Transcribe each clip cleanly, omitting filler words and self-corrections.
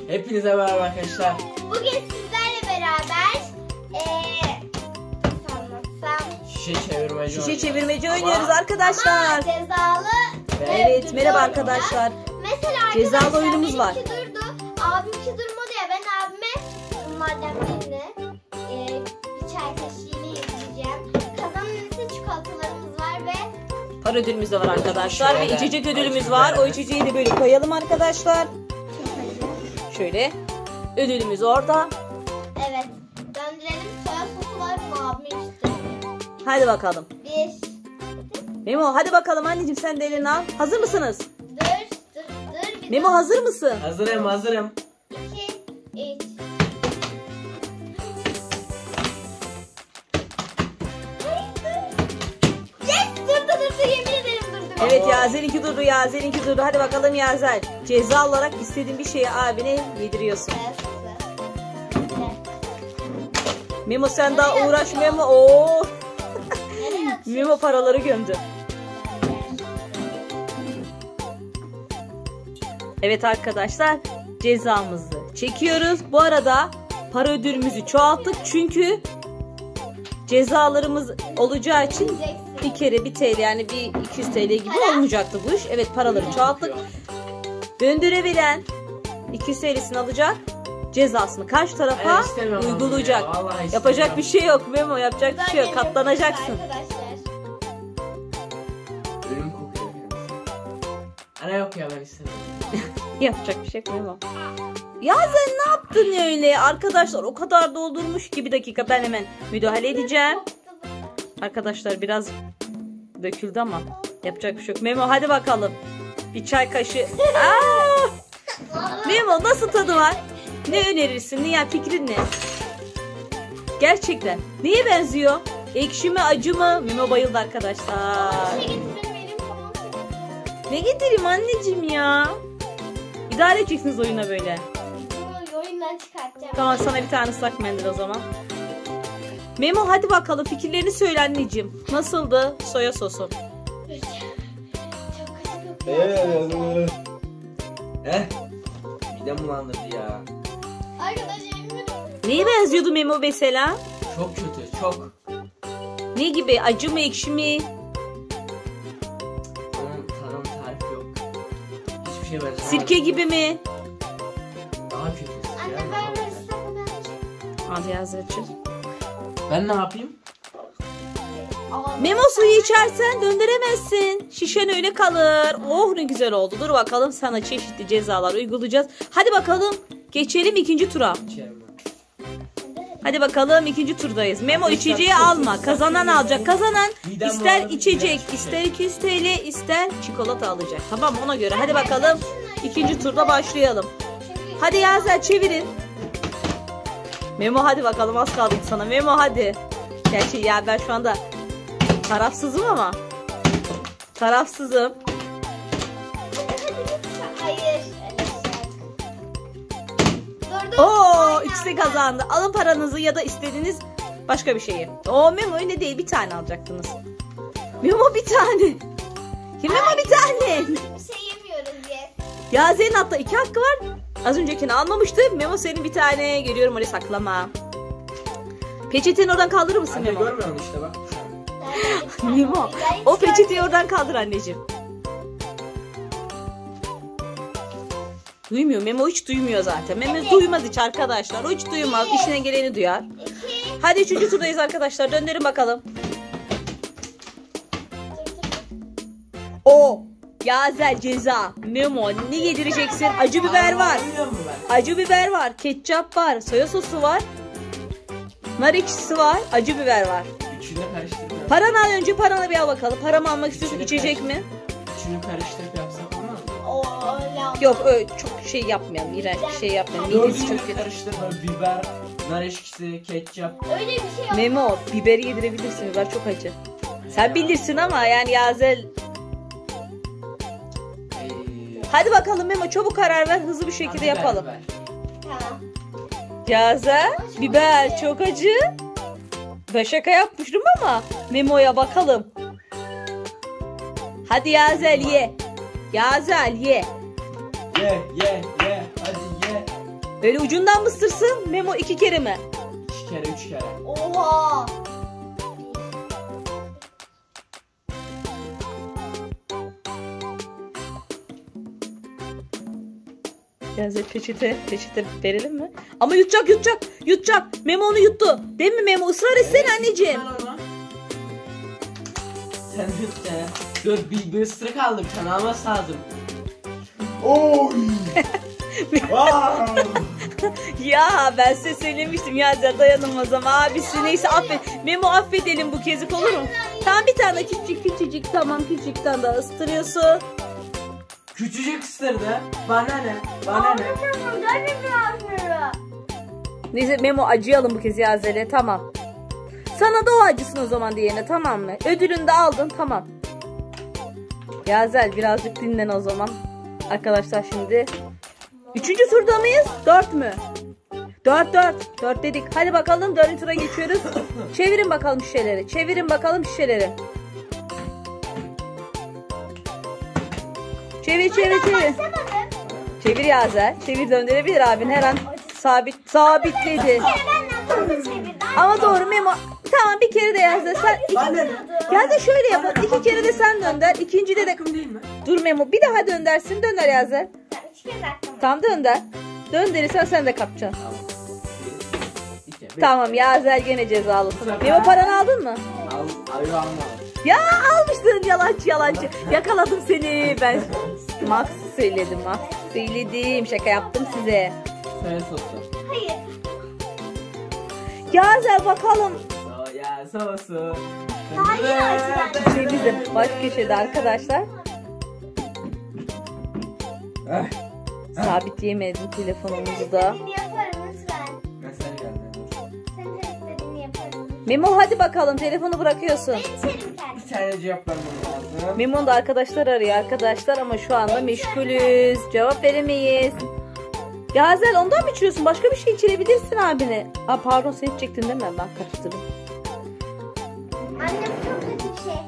Hepinize merhaba arkadaşlar. Bugün sizlerle beraber Şişe çevirmeci oynuyoruz arkadaşlar. Ama cezalı. Evet, merhaba arkadaşlar. Mesela cezalı arkadaşlar oyunumuz var. benimki durdu. Abimki durmadı ya, ben abime bunlardan birini bir çay kaşığıyla yedireceğim. Kazanan ise çikolatalarımız var ve Para ödülümüz de var arkadaşlar ve Şöyle. içecek ödülümüz var. O içeceği de böyle koyalım arkadaşlar. Şöyle ödülümüz orada. evet, döndürelim. Soya sosu var mı abim işte. Hadi bakalım. Bir. Memo hadi bakalım anneciğim, sen de elini al. Hazır mısınız? Dur. Bir Memo hazır mısın? hazırım. 2, 3. Yes, durdu, yemin ederim durdu. Evet, Yazel'inki durdu, Yazel'inki durdu. Hadi bakalım Yazel. Ceza olarak istediğin bir şeyi abine yediriyorsun. Memo sen daha uğraş Memo. Oo. Memo paraları gömdü. Evet arkadaşlar, cezamızı çekiyoruz. Bu arada para ödülümüzü çoğalttık çünkü cezalarımız olacağı için bir kere 1 TL yani bir 200 TL gibi olmayacaktı bu iş. Evet, paraları çoğalttık. Döndürebilen 200 TL'sini alacak. Cezasını karşı tarafa uygulayacak. Yapacak bir şey yok Memo, yapacak bir şey yok. Katlanacaksın. Ölüm kokuyor. Ana yok ya, ben istemiyorum. Yapacak bir şey yok Memo. Ya sen ne yaptın öyle? Arkadaşlar o kadar doldurmuş ki, bir dakika ben hemen müdahale edeceğim. Arkadaşlar biraz döküldü ama yapacak bir şey yok. Memo hadi bakalım. Bir çay kaşığı. Aa! Memo nasıl tadı var? Ne önerirsin? Yani fikrin ne? Gerçekten. Neye benziyor? Ekşi mi, acı mı? Memo bayıldı arkadaşlar. Ne getireyim anneciğim ya? İdare edeceksiniz oyuna böyle. Oyundan çıkartacağım. Tamam, sana bir tane ıslak mendil o zaman. Memo hadi bakalım, fikirlerini söyle anneciğim. Nasıldı soya sosu? Midem bulandırdı ya. Neye benziyordu Memo mesela? Çok kötü, çok. Ne gibi? Acı mı, ekşi mi? Onun tadım tarifi yok. Hiçbir şey benzemez. Sirke gibi mi? Daha kötü. Anne ben böyle ıslak. Hadi Yazıcığım. Ben ne yapayım? Memo suyu içersen döndüremezsin. Şişen öyle kalır. Oh ne güzel oldu. Dur bakalım, sana çeşitli cezalar uygulayacağız. Hadi bakalım geçelim ikinci tura. İçerim ben. Hadi bakalım ikinci turdayız. Memo içeceği alma. Kazanan alacak. Kazanan ister içecek, ister 200 TL, ister çikolata alacak. Tamam mı? Ona göre. Hadi bakalım ikinci turda başlayalım. Hadi Yazel çevirin. Memo hadi bakalım, az kaldı sana. Memo hadi. Gerçi ya ben şu anda tarafsızım ama. Tarafsızım. Hayır. Dur. Oo, ikisi kazandı. Alın paranızı ya da istediğiniz başka bir şeyi. Oo Memo öyle değil, bir tane alacaktınız. Memo bir tane. Ya Memo bir tane. Bir şey yemiyoruz diye. Ya senin hatta 2 hakkı var. Az öncekini almamıştı. Memo senin bir tane. Görüyorum, oraya saklama. Peçeteni oradan kaldırır mısın Anne Memo? görmüyor musun işte bak. Memo o peçeteyi oradan kaldır anneciğim. Duymuyor. Memo hiç duymuyor zaten. Memo duymaz hiç arkadaşlar. O hiç duymaz. İşine geleni duyar. Hadi 3. turdayız arkadaşlar. Döndürün bakalım. O Yazel ceza. Memo ne yedireceksin? Acı biber var. Anlamıyor musun ben? Acı biber var. Ketçap var. Soya sosu var. Nar ekşisi var. Acı biber var. Üçünü karıştırıp Paranı al önce, paranı bir al bakalım. Paramı almak istiyorsun, İçine içecek karıştır. mi? Üçünü karıştırıp yapsak olmaz mı? Oo, Yok öyle çok şey yapmayalım. İğrenç bir şey yapmayalım. Midesi çok Dördünü kötü. karıştırma. Biber, nar ekşisi, ketçap. öyle bir şey yok. Memo biberi yedirebilirsin. Biber çok acı. Sen bilirsin ama yani Yazel. Hadi bakalım Memo, çabuk karar ver. Hızlı bir şekilde Biber, yapalım. biber. Tamam. Yazel biber çok acı. Ben şaka yapmıştım ama Memo'ya bakalım. Hadi Yazel ye. Yazel ye. Ye. Hadi ye. Öyle ucundan mı ısırsın? Memo 2 kere mi? 2 kere 3 kere. Oha. Yazel peçete verelim mi? Ama yutacak. Memo onu yuttu. Değil mi Memo? Israr etsene anneciğim. Sen yut ya. Dur bir ısırık aldım. Sen alması lazım. Oy. Wow. Ya ben size söylemiştim Yazel dayanılmaz ama abisi neyse affet. Memo affedelim bu kezik olur mu? Tamam bir tane küçücük tamam küçükten daha ısıtırıyorsun. Küçücük ısırdı. Bana ne? Bana ne? Neyse Memo acıyalım bu kez Yazel'e tamam. Sana da o acısın o zaman diğerine tamam mı? Ödülünü de aldın tamam. Yazel birazcık dinlen o zaman. Arkadaşlar şimdi 3. turda mıyız? 4 mü? 4 dedik. Hadi bakalım 4. tura geçiyoruz. Çevirin bakalım şişeleri. Çevir. Çevir Yazel. Çevir döndürebilir abin her an sabitledi. Ama doğru Memo. Tamam bir kere de Yazel sen Yazel şöyle yapalım. 2 kere de sen dönder. İkincide de Değil mi? dur Memo bir daha döndersin. Dönder Yazel. Tamam dönder. Döndürürsen sen de kapacaksın. Tamam. 1, 2, Tamam Yazel gene cezalısın. Memo paranı aldın mı? Almadım. Ya almıştın yalancı. Yakaladım seni ben. Max söyledim. Şaka yaptım size. Soya sosu. Hayır. Yazel bakalım. Soya sosu. Hayır. Şey bizim baş köşede arkadaşlar. Sabitleyemedim telefonumuzu da. Senin yaparım lütfen. Mesaj geldi. Senin istediğini yaparım. Memo hadi bakalım telefonu bırakıyorsun. Ben içerim kendim. Bir tane cevap vermem lazım. Memo'nun da arkadaşlar arıyor arkadaşlar ama şu anda meşgulüz. Cevap veremeyiz. Yazel ondan mı içiyorsun? Başka bir şey içirebilirsin abine. Aa pardon sen içecektin değil mi? Ben karıştırdım. Annem çok kötü bir şey.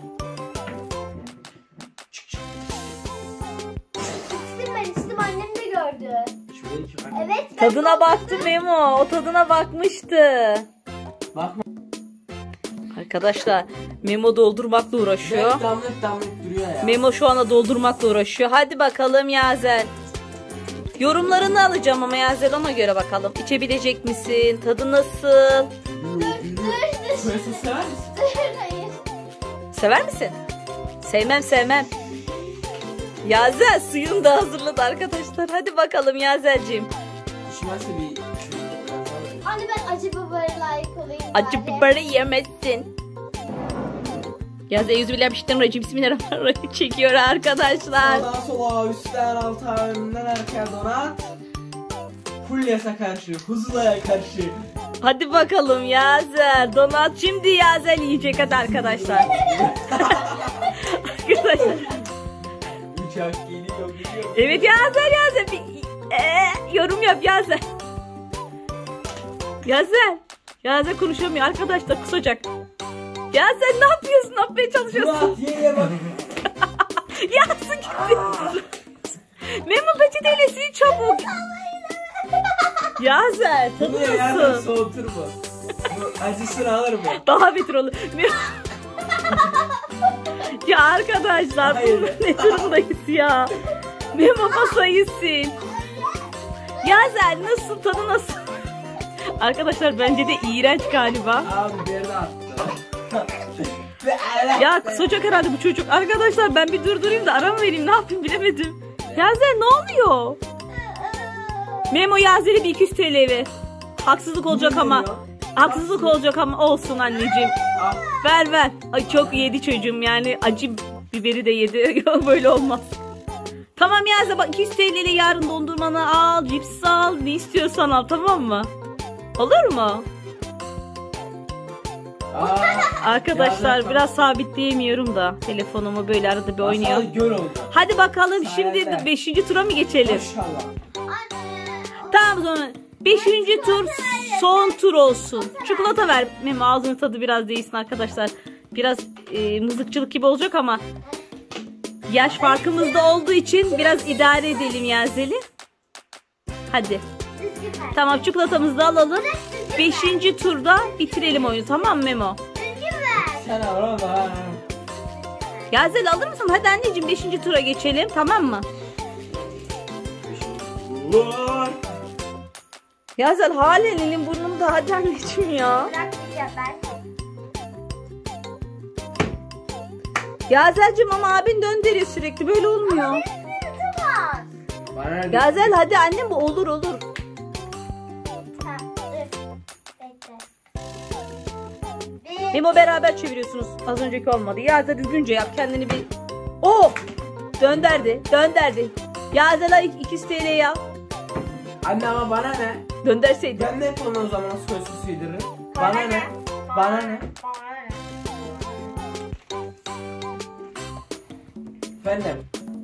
İçtim annem de gördü. Şuraya iki bak. Evet. ben Tadına baktı Memo. O tadına bakmıştı. Bakma. Arkadaşlar Memo doldurmakla uğraşıyor. Damlık duruyor ya. Memo şu anda doldurmakla uğraşıyor. Hadi bakalım Yazel. Yorumlarını alacağım ama Yazel ona göre bakalım. İçebilecek misin? Tadı nasıl? Soya sosu sever misin? Hayır. Sever misin? Sevmem. Yazel suyunu da hazırladı arkadaşlar. Hadi bakalım Yazel'cim. Düşmezse bir Anne ben acı biberi layık olayım. Acı bari. biberi yemezsin. Yazel yüzübillah bismillahirrahmanirrahim çekiyor arkadaşlar. Sağdan sola, üstten alta, önden arkaya donat. Fulyas'a karşı, Huzula'ya karşı. Hadi bakalım Yazel. Donat şimdi Yazel yiyecek hadi arkadaşlar. Arkadaşlar. Uçak geliyor. Evet Yazel. Yorum yap Yazel. Yazel konuşamıyor arkadaşlar kusacak. Yazel ne yapıyorsun? Ne yapmaya çalışıyorsun? Murat ye bak. Yansın gitti. Memo peçeteyle sil çabuk. Yazel tadı Bunu yerden nasıl? soğutur mu? Bu acısını alır mı? Daha beter olur. Ya arkadaşlar Hayır. bu ne durumdayız ya? Memo masayı sil. Yazel nasıl tadı nasıl? Arkadaşlar bence de iğrenç galiba. Abi birini attı. Ya kusacak herhalde bu çocuk. Arkadaşlar ben bir durdurayım da ara mı vereyim ne yapayım bilemedim. Yazel ne oluyor? Memo Yazel'e bir 200 TL ver. Haksızlık olacak ama. Haksızlık olacak ama olsun anneciğim. Al. Ver. Ay çok yedi çocuğum yani acı biberi de yedi. Böyle olmaz. Tamam Yazel bak 200 TL ile yarın dondurmanı al, cips al, ne istiyorsan al tamam mı? Olur mu? Arkadaşlar Yazel, biraz sabitleyemiyorum da telefonumu böyle arada bir oynuyor. Masal gör oldu. Hadi bakalım şimdi Sayende. 5. tura mı geçelim? Maşallah. Tamam o zaman 5. tur son tur olsun. Çikolata ver. Memo ağzının tadı biraz değilsin arkadaşlar. Biraz mızıkçılık gibi olacak ama yaş farkımız da olduğu için biraz idare edelim Yazel'i. Hadi. Düzgün ver. Tamam, çikolatamızı da alalım. Düzgün ver. 5. turda bitirelim oyunu, tamam mı Memo? Düzgün ver. Sen al baba. Yazel alır mısın? Hadi anneciğim 5. tura geçelim, tamam mı? Vur. Yazel halen elin burnumda, hadi anneciğim ya. Bırakmayacağım ben. Yazel'cim ama abin döndürüyor sürekli, böyle olmuyor. Tamam. Bana ne? Yazel hadi annem, bu olur olur. Tamam dur. Bekle. Bir. Memo beraber çeviriyorsunuz. Az önceki olmadı. Yazel düzgünce yap kendini bir. Oh! Dönderdi. Yazel 200 TL yap. Anne ama bana ne? Dönderseydin. Ben de hep onu o zaman sözsüz yediririm. Bana ne? Bana ne? Efendim.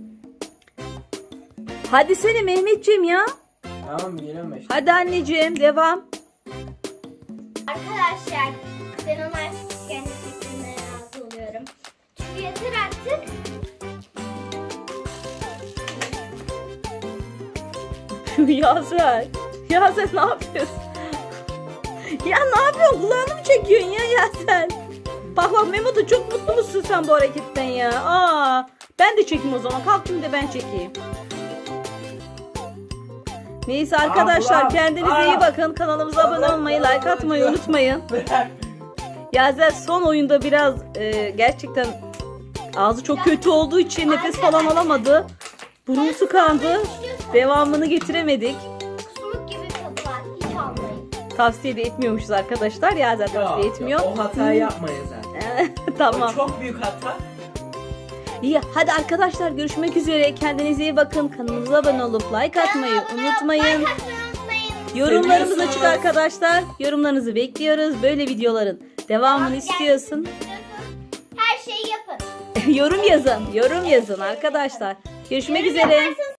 Hadi sene Mehmetciğim ya. Tamam geliyorum işte. Hadi anneciğim devam. Arkadaşlar ben ona kendi fikrimden razı oluyorum. Çünkü yeter artık. Yazel. Yazel ne yapıyorsun? Ya ne yapıyorsun? Kulağını mı çekiyorsun ya Yazel? Bak Memo da çok mutlu musun sen bu hareketten ya? Aa, ben de çekeyim o zaman. Kalkayım da ben çekeyim. Neyse arkadaşlar, Abla. kendinize iyi bakın. Kanalımıza abone olmayı, like atmayı unutmayın. Bırak. Yazel son oyunda biraz gerçekten ağzı çok kötü olduğu için nefes falan alamadı. Burnu tıkandı. Devamını getiremedik. Kusmuk gibi tadı var. Hiç almayın. Tavsiye de etmiyormuşuz arkadaşlar. Yazel tavsiye etmiyor. O hatayı yapmayın zaten. Tamam. O çok büyük hata. İyi, hadi arkadaşlar görüşmek üzere. Kendinize iyi bakın. Kanalımıza abone olup like atmayı unutmayın. Like atmayı unutmayın. Yorumlarımız Seviyorsunuz. açık arkadaşlar. Yorumlarınızı bekliyoruz. Böyle videoların devamını istiyorsun. Her şeyi yapın. Yorum yazın arkadaşlar. Görüşmek Yorum üzere. yaparsanız